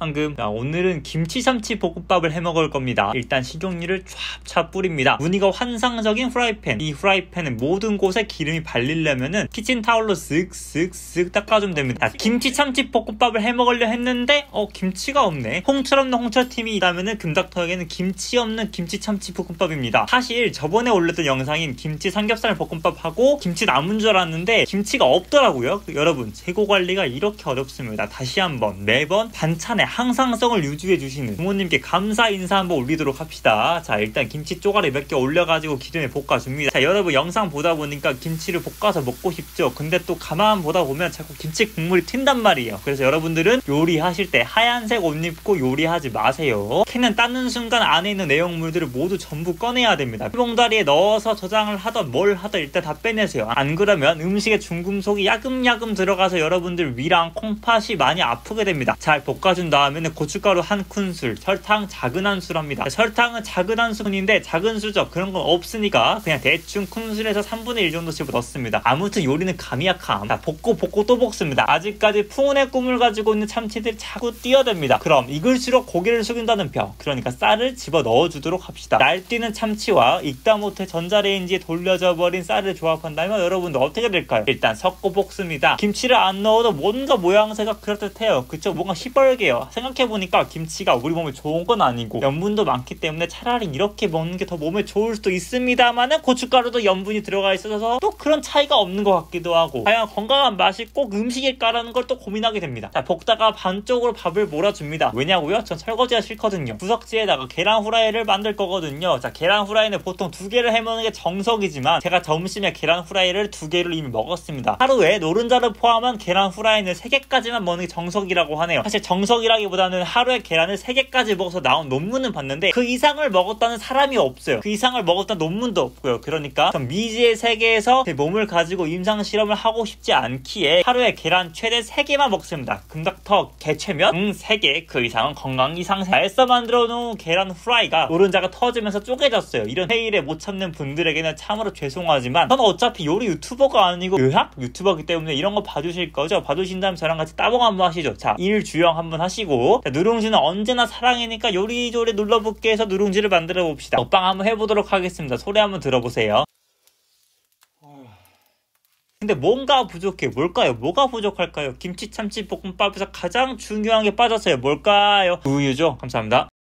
황금. 자, 오늘은 김치참치 볶음밥을 해먹을 겁니다. 일단 식용유를 쫙쫙 뿌립니다. 무늬가 환상적인 후라이팬. 이 후라이팬은 모든 곳에 기름이 발리려면은 키친타올로 쓱쓱쓱 닦아주면 됩니다. 자, 김치참치 볶음밥을 해먹으려 했는데 김치가 없네. 홍철 없는 홍철팀이 있다면은 금닥터에게는 김치 없는 김치참치 볶음밥입니다. 사실 저번에 올렸던 영상인 김치 삼겹살 볶음밥하고 김치 남은 줄 알았는데 김치가 없더라고요. 여러분, 재고 관리가 이렇게 어렵습니다. 다시 한번 매번 반찬의 항상성을 유지해 주시는 부모님께 감사 인사 한번 올리도록 합시다. 자, 일단 김치 쪼가리 몇 개 올려가지고 기름에 볶아줍니다. 자, 여러분, 영상 보다 보니까 김치를 볶아서 먹고 싶죠. 근데 또 가만 보다 보면 자꾸 김치 국물이 튄단 말이에요. 그래서 여러분들은 요리하실 때 하얀색 옷 입고 요리하지 마세요. 캔은 닦는 순간 안에 있는 내용물들을 모두 전부 꺼내야 됩니다. 봉다리에 넣어서 저장을 하던 뭘 하던 일단 다 빼내세요. 안 그러면 음식에 중금속이 야금야금 들어가서 여러분들 위랑 콩팥이 많이 아프게 됩니다. 잘 볶아준 다음에는 고춧가루 한 큰술, 설탕 작은 한 술 합니다. 설탕은 작은 한 스푼인데 작은 수저 그런 건 없으니까 그냥 대충 큰술에서 3분의 1 정도 집어 넣습니다. 아무튼 요리는 감이 약함. 자, 볶고 또 볶습니다. 아직까지 풍운의 꿈을 가지고 있는 참치들이 자꾸 뛰어듭니다. 그럼 익을수록 고개를 숙인다는 표. 그러니까 쌀을 집어 넣어주도록 합시다. 날뛰는 참치와 익다 못해 전자레인지에 돌려져 버린 쌀을 조합한다면 여러분들 어떻게 될까요? 일단 섞고 볶습니다. 김치를 안 넣어도 뭔가 모양새가 그럴듯해요. 그쵸? 뭔가 시뻘게요. 생각해보니까 김치가 우리 몸에 좋은 건 아니고 염분도 많기 때문에 차라리 이렇게 먹는 게 더 몸에 좋을 수도 있습니다만은 고춧가루도 염분이 들어가 있어서 또 그런 차이가 없는 것 같기도 하고 과연 건강한 맛이 꼭 음식일까라는 걸 또 고민하게 됩니다. 자, 볶다가 반쪽으로 밥을 몰아줍니다. 왜냐고요? 전 설거지가 싫거든요. 부석지에다가 계란 후라이를 만들 거거든요. 자, 계란 후라이는 보통 2개를 해먹는 게 정석이지만 제가 점심에 계란 후라이를 2개를 이미 먹었습니다. 하루에 노른자를 포함한 계란 후라이는 3개까지만 먹는 게 정석이라고 하네요. 사실 정석이라기보다는 하루에 계란을 3개까지 먹어서 나온 논문은 봤는데 그 이상을 먹었다는 사람이 없어요. 그 이상을 먹었다는 논문도 없고요. 그러니까 전 미지의 세계에서 제 몸을 가지고 임상실험을 하고 싶지 않기에 하루에 계란 최대 3개만 먹습니다. 금닥터 개최면 3개, 그 이상은 건강 이상세. 애써 만들어 놓은 계란 후라이가 노른자가 터지면서 쪼개졌어요. 이런 회의를 못 참는 분들에게는 참으로 죄송하지만 저는 어차피 요리 유튜버가 아니고 의학 유튜버이기 때문에 이런 거 봐주실 거죠? 봐주신다면 저랑 같이 따봉 한번 하시죠. 자, 일주영 한번 하시고. 자, 누룽지는 언제나 사랑이니까 요리조리 눌러붙게 해서 누룽지를 만들어 봅시다. 먹방 한번 해보도록 하겠습니다. 소리 한번 들어보세요. 근데 뭔가 부족해. 뭘까요? 뭐가 부족할까요? 김치 참치 볶음밥에서 가장 중요한 게 빠졌어요. 뭘까요? 우유죠. 감사합니다.